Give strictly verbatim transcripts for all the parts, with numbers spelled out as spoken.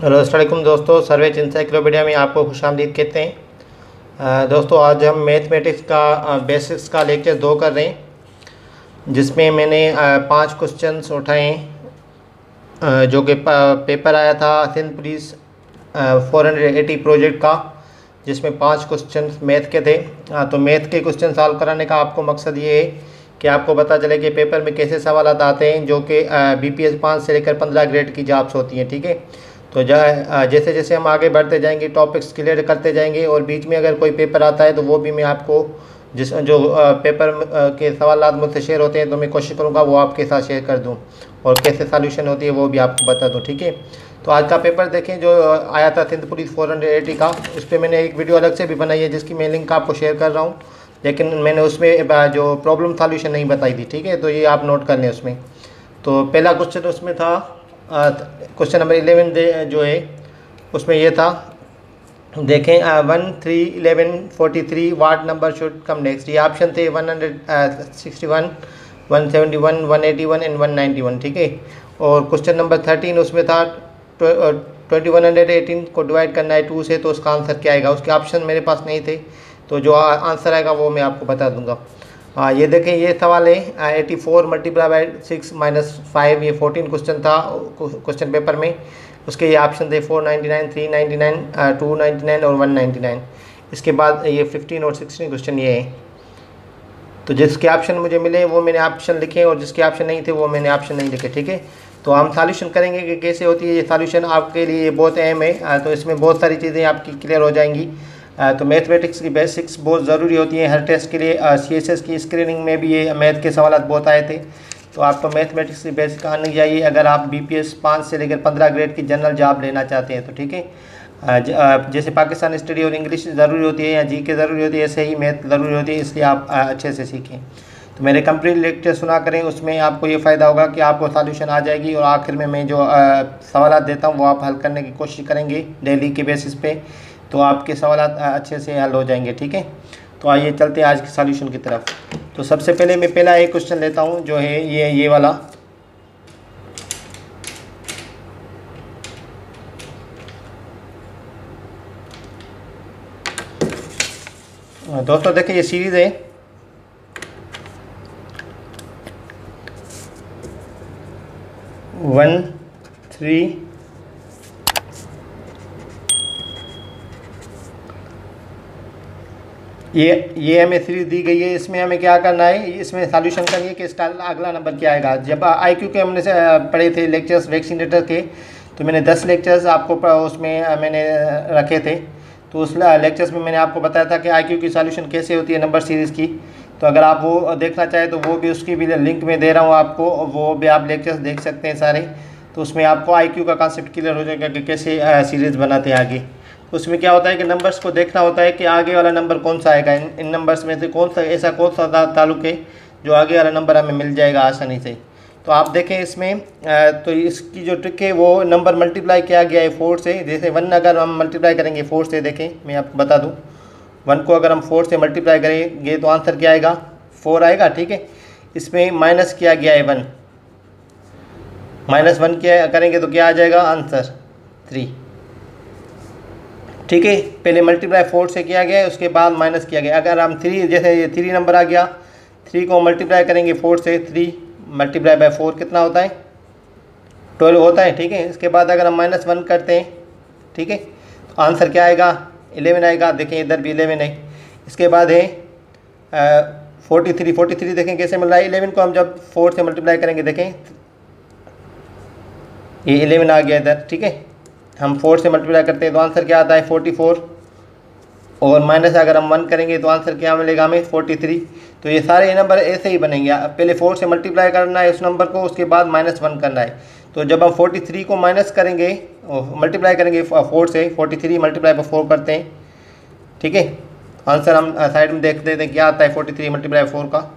Hello अस्सलाम वालेकुम दोस्तों, सर्वेज इंसाइक्लोपीडिया में आपको खुशामदीद कहते हैं। अ, दोस्तों आज हम मैथमेटिक्स का बेसिक्स का लेक्चर दो कर रहे हैं, जिसमें मैंने अ, पांच क्वेश्चंस उठाए हैं, अ, जो कि पेपर आया था Sindh police four hundred eighty project का, जिसमें पांच क्वेश्चंस मैथ के थे। अ, तो मैथ के क्वेश्चन सॉल्व कराने का आपको मकसद ये है कि आपको पता चले कि पेपर में कैसे सवाल आते हैं, जो कि बी पी एस पाँच से लेकर पंद्रह ग्रेड की जॉब्स होती हैं। ठीक है, तो जैसे जैसे हम आगे बढ़ते जाएंगे टॉपिक्स क्लियर करते जाएंगे, और बीच में अगर कोई पेपर आता है तो वो भी मैं आपको जिस जो पेपर के सवाल मुझसे शेयर होते हैं तो मैं कोशिश करूँगा वो आपके साथ शेयर कर दूँ, और कैसे सॉल्यूशन होती है वो भी आपको बता दूँ। ठीक है, तो आज का पेपर देखें जो आया था Sindh police four hundred eighty का, उस पर मैंने एक वीडियो अलग से भी बनाई है जिसकी मैं लिंक आपको शेयर कर रहा हूँ, लेकिन मैंने उसमें जो प्रॉब्लम सॉल्यूशन नहीं बताई थी। ठीक है, तो ये आप नोट कर लें उसमें। तो पहला क्वेश्चन उसमें था, क्वेश्चन नंबर इलेवन जो है उसमें ये था, देखें one three eleven forty three what number should come next. ये ऑप्शन थे one hundred sixty one, one seventy one, one eighty one and one ninety one. ठीक है, और क्वेश्चन नंबर थर्टीन उसमें था ट्वेंटी वन हंड्रेड एटीन को divide करना है टू से, तो उसका आंसर क्या आएगा। उसके ऑप्शन मेरे पास नहीं थे, तो जो आंसर आएगा वो मैं आपको बता दूंगा। हाँ, ये देखें ये सवाल है eighty four multiply by six minus five, ये फोर्टीन क्वेश्चन था क्वेश्चन पेपर में। उसके ये ऑप्शन थे four ninety nine, three ninety nine, two ninety nine और वन नाइन्टी नाइन। इसके बाद ये फिफ्टीन और सिक्सटीन क्वेश्चन ये है। तो जिसके ऑप्शन मुझे मिले वो मैंने ऑप्शन लिखे, और जिसके ऑप्शन नहीं थे वो मैंने ऑप्शन नहीं लिखे। ठीक है, तो हम सॉल्यूशन करेंगे कि कैसे होती है ये सॉल्यूशन, आपके लिए बहुत अहम है। तो इसमें बहुत सारी चीज़ें आपकी क्लियर हो जाएंगी। तो मैथमेटिक्स की बेसिक्स बहुत ज़रूरी होती है हर टेस्ट के लिए। सी एस एस की स्क्रीनिंग में भी ये मैथ के सवाल बहुत आए थे, तो आपको मैथमेटिक्स की बेसिक आनी चाहिए अगर आप बी पी एस पाँच से लेकर पंद्रह ग्रेड की जनरल जॉब लेना चाहते हैं। तो ठीक है, जैसे पाकिस्तान स्टडी और इंग्लिश ज़रूरी होती है या जी के ज़रूरी होती है, ऐसे ही मैथ ज़रूरी होती है, इसलिए आप अच्छे से सीखें। तो मेरे कंप्लीट लेक्चर सुना करें, उसमें आपको ये फ़ायदा होगा कि आपको सॉल्यूशन आ जाएगी, और आखिर में मैं जो सवाल देता हूँ वो आप हल करने की कोशिश करेंगे डेली के बेसिस पे, तो आपके सवाल अच्छे से हल हो जाएंगे। ठीक है, तो आइए चलते हैं आज के सॉल्यूशन की तरफ। तो सबसे पहले मैं पहला एक क्वेश्चन लेता हूँ जो है ये ये वाला। दोस्तों देखिए ये सीरीज है वन थ्री ये ये हमें सीरीज दी गई है। इसमें हमें क्या करना है, इसमें सॉल्यूशन करिए कि इसका अगला नंबर क्या आएगा। जब आईक्यू के हमने पढ़े थे लेक्चर्स वैक्सीनेटर के, तो मैंने दस लेक्चर्स आपको उसमें मैंने रखे थे। तो उस लेक्चर्स में मैंने आपको बताया था कि आईक्यू की सॉल्यूशन कैसे होती है नंबर सीरीज़ की। तो अगर आप वो देखना चाहें तो वो भी उसकी भी लिंक में दे रहा हूँ आपको, वो भी आप लेक्चर्स देख सकते हैं सारे। तो उसमें आपको आईक्यू का कॉन्सेप्ट क्लियर हो जाएगा कि कैसे सीरीज़ बनाते हैं आगे। उसमें क्या होता है कि नंबर्स को देखना होता है कि आगे वाला नंबर कौन सा आएगा, इन इन नंबर्स में से कौन सा ऐसा कौन सा ताल्लुक है जो आगे वाला नंबर हमें मिल जाएगा आसानी से। तो आप देखें इसमें, तो इसकी जो ट्रिक है वो नंबर मल्टीप्लाई किया गया है फोर से। जैसे वन अगर हम मल्टीप्लाई करेंगे फोर से, देखें मैं आपको बता दूँ, वन को अगर हम फोर से मल्टीप्लाई करेंगे तो आंसर क्या आएगा, फोर आएगा। ठीक है, इसमें माइनस किया गया है वन, माइनस वन किया करेंगे तो क्या आ जाएगा आंसर थ्री। ठीक है, पहले मल्टीप्लाई फोर से किया गया है, उसके बाद माइनस किया गया। अगर हम थ्री, जैसे ये थ्री नंबर आ गया, थ्री को मल्टीप्लाई करेंगे फोर से, थ्री मल्टीप्लाई बाय फोर कितना होता है, ट्वेल्व होता है। ठीक है, इसके बाद अगर हम माइनस वन करते हैं, ठीक है, तो आंसर क्या आएगा, इलेवन आएगा। देखें इधर भी इलेवन है। इसके बाद है फोर्टी थ्री, फोर्टी थ्री देखें कैसे मिल रहा है। इलेवन को हम जब फोर से मल्टीप्लाई करेंगे, देखें ये इलेवन आ गया इधर। ठीक है, हम फोर से मल्टीप्लाई करते हैं तो आंसर क्या आता है फोर्टी फोर, और माइनस अगर हम वन करेंगे तो आंसर क्या मिलेगा हमें फोर्टी थ्री। तो ये सारे नंबर ऐसे ही बनेंगे, पहले फोर से मल्टीप्लाई करना है उस नंबर को, उसके बाद माइनस वन करना है। तो जब हम फोर्टी थ्री को माइनस करेंगे, मल्टीप्लाई करेंगे फोर से, फोर्टी थ्री मल्टीप्लाई पर फोर करते हैं। ठीक है, आंसर हम साइड में देख देते हैं क्या आता है फोर्टी थ्री मल्टीप्लाई फोर का,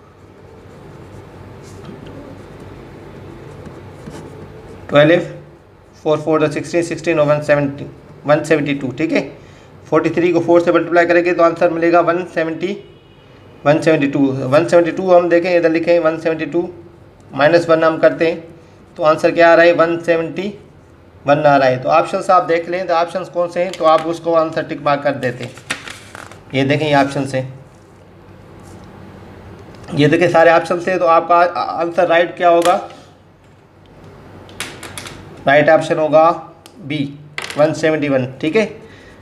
twelve, four four sixteen, sixteen और one seventy one seventy two. ठीक है, फोर्टी थ्री को फोर से मल्टीप्लाई करेंगे तो आंसर मिलेगा one seventy one seventy two. One seventy two हम देखें इधर लिखें one seventy two, minus one हम करते हैं तो आंसर क्या आ रहा है वन सेवेंटी वन आ रहा है। तो ऑप्शन आप देख लें तो ऑप्शन कौन से हैं, तो आप उसको आंसर टिक मार्क कर देते। ये देखें ये ऑप्शन से, ये देखें सारे ऑप्शन से, तो आपका आंसर राइट क्या होगा, राइट ऑप्शन होगा बी वन सेवेंटी वन। ठीक है,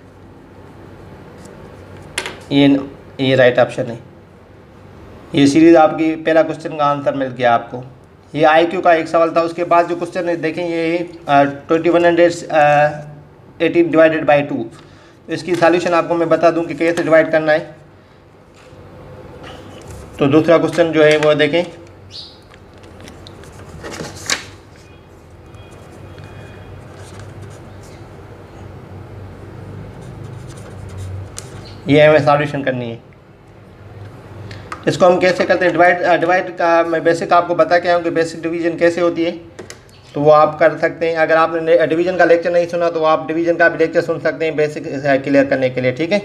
ये ये राइट ऑप्शन है। ये सीरीज आपकी पहला क्वेश्चन का आंसर मिल गया आपको। ये आई क्यू का एक सवाल था। उसके बाद जो क्वेश्चन है देखें ये twenty one hundred eighteen divided by two. इसकी सॉल्यूशन आपको मैं बता दूं कि कैसे डिवाइड करना है। तो दूसरा क्वेश्चन जो है वो देखें, ये हमें सॉल्यूशन करनी है। इसको हम कैसे करते हैं, डिवाइड डिवाइड का मैं बेसिक आपको बता के आया हूँ कि बेसिक डिवीजन कैसे होती है, तो वो आप कर सकते हैं। अगर आपने डिवीजन का लेक्चर नहीं सुना तो आप डिवीजन का भी लेक्चर सुन सकते हैं बेसिक क्लियर करने के लिए। ठीक है,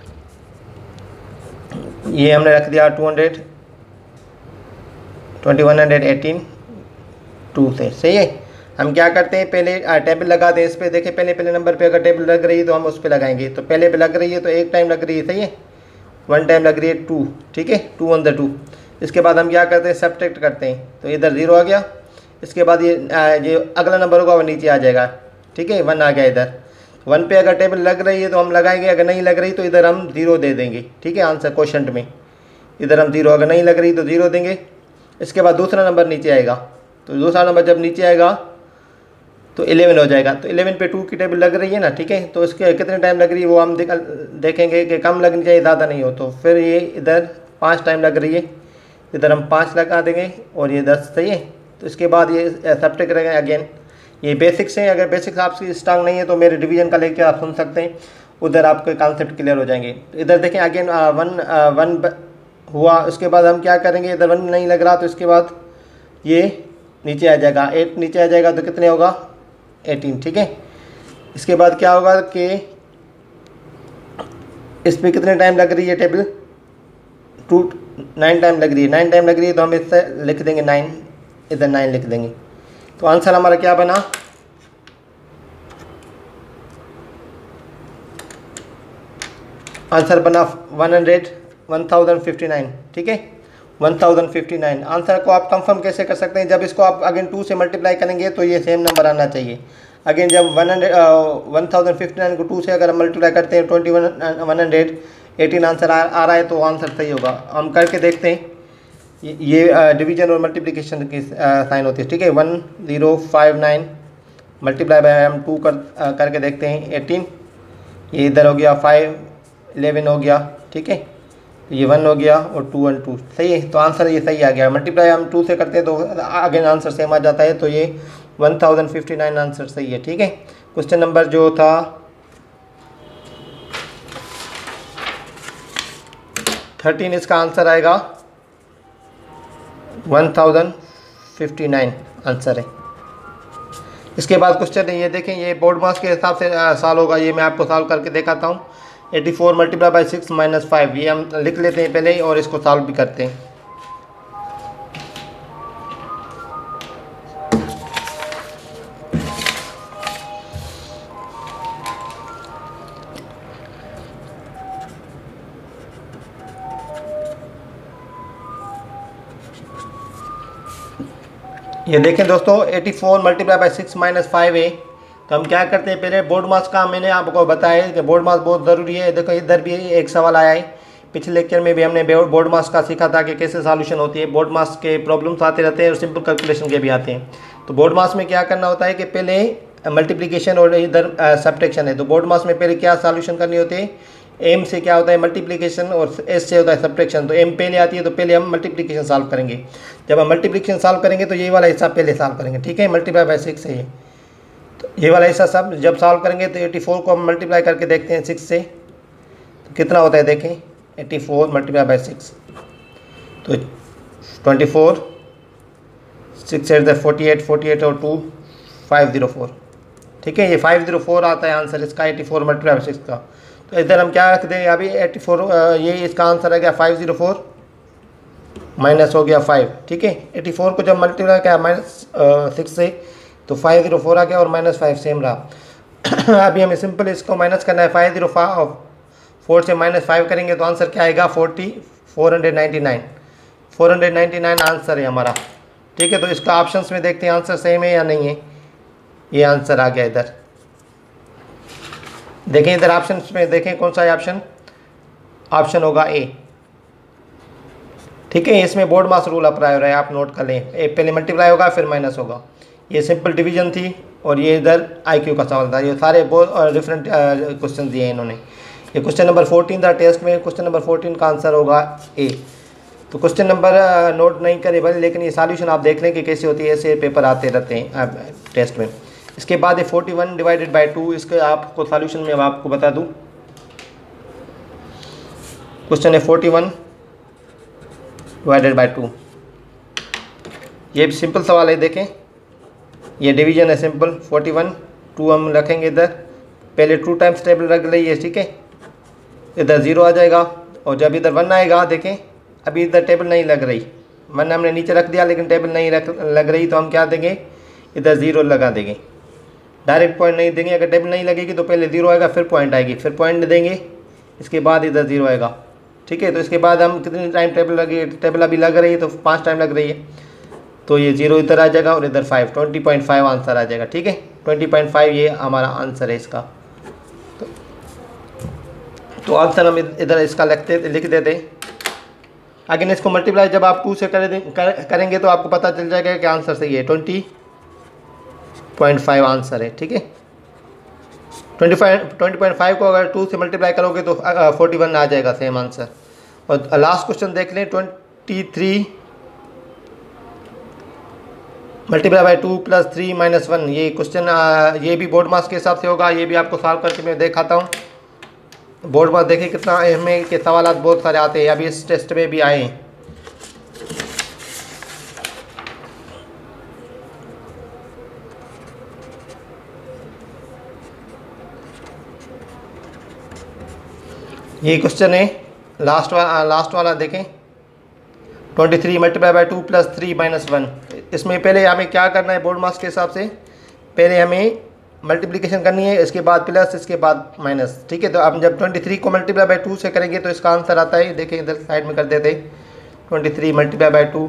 ये हमने रख दिया two hundred twenty one hundred eighteen two से। सही है, हम क्या करते हैं पहले टेबल लगाते हैं इस पर। देखें पहले पहले नंबर पे अगर टेबल लग रही है तो हम उस पर लगाएंगे। तो पहले पे लग रही है तो एक टाइम लग रही है, सही है, वन टाइम लग रही है टू। ठीक है, टू वन द टू। इसके बाद हम क्या करते हैं सब्ट्रैक्ट करते हैं, तो इधर ज़ीरो आ गया। इसके बाद ये जो अगला नंबर होगा वो नीचे आ जाएगा। ठीक है, वन आ गया इधर। वन पे अगर टेबल लग रही है तो हम लगाएंगे, अगर नहीं लग रही तो इधर हम ज़ीरो दे देंगे। ठीक है, आंसर क्वेश्चन में इधर हम ज़ीरो, अगर नहीं लग रही तो ज़ीरो देंगे। इसके बाद दूसरा नंबर नीचे आएगा, तो दूसरा नंबर जब नीचे आएगा तो इलेवन हो जाएगा। तो इलेवन पे टू की टेबल लग रही है ना। ठीक है, तो इसके कितने टाइम लग रही है वो हम देखेंगे कि कम लगनी चाहिए, ज़्यादा नहीं हो। तो फिर ये इधर पाँच टाइम लग रही है, इधर हम पाँच लगा देंगे और ये दस। सही है, तो इसके बाद ये सब्ट्रैक्ट करेंगे अगेन। ये बेसिक्स हैं, अगर बेसिक्स आपकी स्ट्रांग नहीं है तो मेरे डिवीजन का लेकर आप सुन सकते हैं, उधर आपके कॉन्सेप्ट क्लियर हो जाएंगे। तो इधर देखें अगेन वन वन हुआ। उसके बाद हम क्या करेंगे, इधर वन नहीं लग रहा तो इसके बाद ये नीचे आ जाएगा, एट नीचे आ जाएगा तो कितने होगा एटीन। ठीक है, इसके बाद क्या होगा कि इस पर कितने टाइम लग रही है टेबल, टू नाइन टाइम लग रही है। नाइन टाइम लग रही है तो हम इससे लिख देंगे नाइन, इधर नाइन लिख देंगे। तो आंसर हमारा क्या बना, आंसर बना one hundred one thousand fifty nine. ठीक है, one thousand fifty nine. Answer को आप कंफर्म कैसे कर सकते हैं, जब इसको आप अगेन टू से मल्टीप्लाई करेंगे तो ये सेम नंबर आना चाहिए। अगेन जब one hundred one thousand fifty nine को टू से अगर हम मल्टीप्लाई करते हैं twenty one one hundred eighteen answer आ, आ रहा है तो आंसर सही होगा। हम करके देखते हैं, ये, ये डिवीजन और मल्टीप्लिकेशन की साइन होती है। ठीक है, one zero five nine multiply by हम टू कर आ, करके देखते हैं एटीन, ये इधर हो गया फाइव, इलेवन हो गया। ठीक है, ये वन हो गया और टू वन टू। सही है, तो आंसर ये सही आ गया। मल्टीप्लाई हम टू से करते हैं तो अगेन आंसर सेम आ जाता है, तो ये one thousand fifty nine answer सही है। ठीक है, क्वेश्चन नंबर जो था थर्टीन, इसका आंसर आएगा one thousand fifty nine answer है। इसके बाद क्वेश्चन है ये देखें, ये बोर्ड मार्क्स के हिसाब से सॉल्व होगा। ये मैं आपको सॉल्व करके दिखाता हूँ। Eighty four multiply by six minus five, ये हम लिख लेते हैं पहले ही और इसको सॉल्व भी करते हैं। ये देखें दोस्तों, eighty four multiply by six minus five है। तो हम क्या करते हैं, पहले बोर्ड मास का मैंने आपको बताया कि बोर्ड मास बहुत ज़रूरी है। देखो इधर भी एक सवाल आया है, पिछले लेक्चर में भी हमने बोर्ड मास का सीखा था कि कैसे सॉल्यूशन होती है। बोर्ड मास के प्रॉब्लम्स आते रहते हैं और सिंपल कैलकुलेशन के भी आते हैं। तो बोर्ड मास में क्या करना होता है कि पहले मल्टीप्लिकेशन और इधर सब्ट्रैक्शन है। तो बोर्ड मास में पहले क्या सॉल्यूशन करनी होती है, एम से क्या होता है मल्टीप्लिकेशन और एस से होता है सब्ट्रैक्शन। तो एम पहले आती है तो पहले हम मल्टीप्लिकेशन सॉल्व करेंगे। जब हम मल्टीप्लिकेशन सॉल्व करेंगे तो ये वाला हिस्सा पहले सॉल्व करेंगे। ठीक है, मल्टीप्लाई बाई सिक्स है ये, तो ये वाला हिस्सा सब जब सॉल्व करेंगे तो एटी फोर को हम मल्टीप्लाई करके देखते हैं सिक्स से, तो कितना होता है देखें, eighty four multiply by six तो twenty four, six eight the forty eight, forty eight और टू फाइव ज़ीरो फोर। ठीक है, ये फाइव ज़ीरो फोर आता है आंसर इसका eighty four multiply by six का। तो इधर हम क्या रख दें, अभी एटी फोर, ये इसका आंसर आ गया फाइव ज़ीरो फोर माइनस हो गया फाइव। ठीक है, एटी फोर को जब मल्टीप्लाई किया माइनस सिक्स से तो फाइव ज़ीरो फोर आ गया और माइनस फाइव सेम रहा। अभी हमें सिंपल इसको माइनस करना है। फाइव ज़ीरो फोर से माइनस फाइव करेंगे तो आंसर क्या आएगा, forty four hundred ninety nine four hundred ninety nine answer है हमारा। ठीक है, तो इसका ऑप्शंस में देखते हैं आंसर सेम है या नहीं है। ये आंसर आ गया इधर, देखें इधर ऑप्शंस में देखें कौन सा है ऑप्शन, ऑप्शन होगा ए। ठीक है, इसमें बोर्ड मास रूल अप्लाई हो रहा है, आप नोट कर लें। ए पहले मल्टीप्लाई होगा फिर माइनस होगा। ये सिंपल डिवीजन थी और ये इधर आईक्यू का सवाल था। ये सारे बहुत डिफरेंट क्वेश्चन दिए हैं इन्होंने। ये क्वेश्चन नंबर फोर्टीन था टेस्ट में, क्वेश्चन नंबर फोर्टीन का आंसर होगा ए। तो क्वेश्चन नंबर नोट नहीं करे भाई, लेकिन ये सॉल्यूशन आप देख लें कि कैसे होती है, ऐसे पेपर आते रहते हैं टेस्ट में। इसके बाद ये forty one divided by two, इसके आपको सॉल्यूशन में मैं आपको बता दूं। क्वेश्चन है forty one divided by two, ये भी सिंपल सवाल है। देखें ये डिवीजन है सिंपल, फोर्टी वन टू हम रखेंगे इधर, पहले टू टाइम्स टेबल रख लीजिए। ठीक है, इधर ज़ीरो आ जाएगा और जब इधर वन आएगा, देखें अभी इधर टेबल नहीं लग रही, वन हमने नीचे रख दिया लेकिन टेबल नहीं रख लग रही, तो हम क्या देंगे, इधर ज़ीरो लगा देंगे। डायरेक्ट पॉइंट नहीं देंगे, अगर टेबल नहीं लगेगी तो पहले ज़ीरो आएगा फिर पॉइंट आएगी, फिर पॉइंट देंगे, इसके बाद इधर ज़ीरो आएगा। ठीक है, तो इसके बाद हम कितनी टाइम टेबल लगी, टेबल अभी लग रही है तो पाँच टाइम लग रही है, तो ये ज़ीरो इधर आ जाएगा और इधर five, twenty point five answer आ जाएगा। ठीक है, ट्वेंटी पॉइंट फाइव ये हमारा आंसर है इसका। तो, तो आंसर हम इधर इसका लिखते लिख देते। अगेन इसको मल्टीप्लाई जब आप टू से कर, कर, करेंगे तो आपको पता चल जाएगा कि आंसर सही है, ट्वेंटी पॉइंट फाइव आंसर है। ठीक है, twenty five twenty point five को अगर टू से मल्टीप्लाई करोगे तो फोर्टी वन आ जाएगा सेम आंसर। और लास्ट क्वेश्चन देख लें, twenty three multiply by two plus three minus one, ये क्वेश्चन ये भी बोर्ड मार्क्स के हिसाब से होगा। ये भी आपको सॉल्व करके मैं दिखाता हूँ। बोर्ड मार्क्स देखिए कितना इसमें के सवाल बहुत सारे आते हैं, अभी इस टेस्ट में भी आए हैं। ये क्वेश्चन है लास्ट वाला, लास्ट वाला देखें, twenty three multiply by two plus three minus one. इसमें पहले हमें क्या करना है बोर्ड मार्क्स के हिसाब से, पहले हमें मल्टीप्लिकेशन करनी है, इसके बाद प्लस, इसके बाद माइनस। ठीक है, तो अब जब ट्वेंटी थ्री को मल्टीप्लाई बाई टू से करेंगे तो इसका आंसर आता है, देखें इधर साइड में कर देते, twenty three multiply by two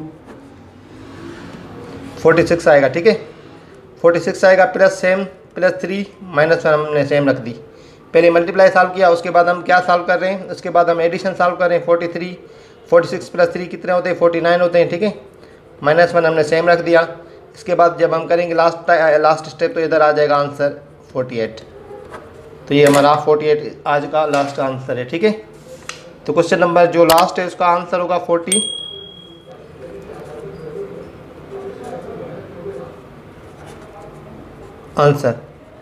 forty six आएगा। ठीक है, फोर्टी सिक्स आएगा, plus same plus three minus one हमने सेम रख दी। पहले मल्टीप्लाई सॉल्व किया, उसके बाद हम क्या सॉल्व कर रहे हैं, उसके बाद हम एडिशन सॉल्व कर रहे हैं। Forty three forty six plus three कितने होते हैं, फोर्टी नाइन होते हैं। ठीक है, माइनस वन हमने सेम रख दिया। इसके बाद जब हम करेंगे लास्ट लास्ट स्टेप तो इधर आ जाएगा आंसर फोर्टी एट। तो ये हमारा फोर्टी एट आज का लास्ट आंसर है। ठीक है, तो क्वेश्चन नंबर जो लास्ट है उसका आंसर होगा फोर्टी आंसर।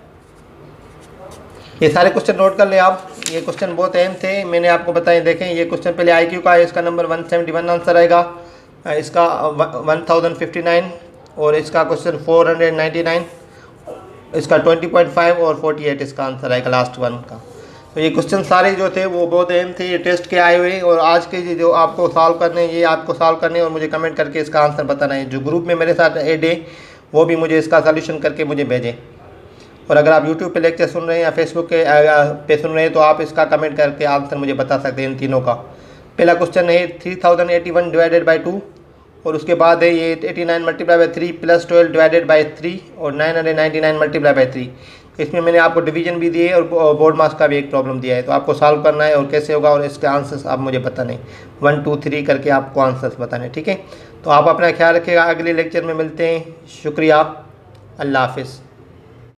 ये सारे क्वेश्चन नोट कर लें आप, ये क्वेश्चन बहुत अहम थे, मैंने आपको बताए। देखें ये क्वेश्चन पहले आईक्यू का है, इसका number one seventy one answer आएगा, इसका वन थाउजेंड फिफ्टी नाइन और इसका question four hundred ninety nine, इसका ट्वेंटी पॉइंट फाइव और फोर्टी एट इसका आंसर आएगा लास्ट वन का। तो ये क्वेश्चन सारे जो थे वो बहुत अहम थे, ये टेस्ट के आए हुए और आज के जो आपको सॉल्व करने ये आपको सॉल्व करने और मुझे कमेंट करके इसका आंसर बताना है। जो ग्रुप में मेरे साथ ऐड है वो भी मुझे इसका सॉल्यूशन करके मुझे भेजें। और अगर आप यूट्यूब पे लेक्चर सुन रहे हैं या फेसबुक के पे सुन रहे हैं तो आप इसका कमेंट करके आंसर मुझे बता सकते हैं इन तीनों का। पहला क्वेश्चन है three thousand eighty one divided by two और उसके बाद है ये eighty nine multiply by three plus twelve divided by three और nine hundred ninety nine multiply by three. इसमें मैंने आपको डिवीजन भी दिए और बोर्ड मार्क्स का भी एक प्रॉब्लम दिया है, तो आपको सॉल्व करना है और कैसे होगा और इसके आंसर्स आप मुझे बताने वन टू थ्री करके आपको आंसर्स बताने। ठीक है, तो आप अपना ख्याल रखिएगा, अगले लेक्चर में मिलते हैं। शुक्रिया, अल्लाह हाफिज़।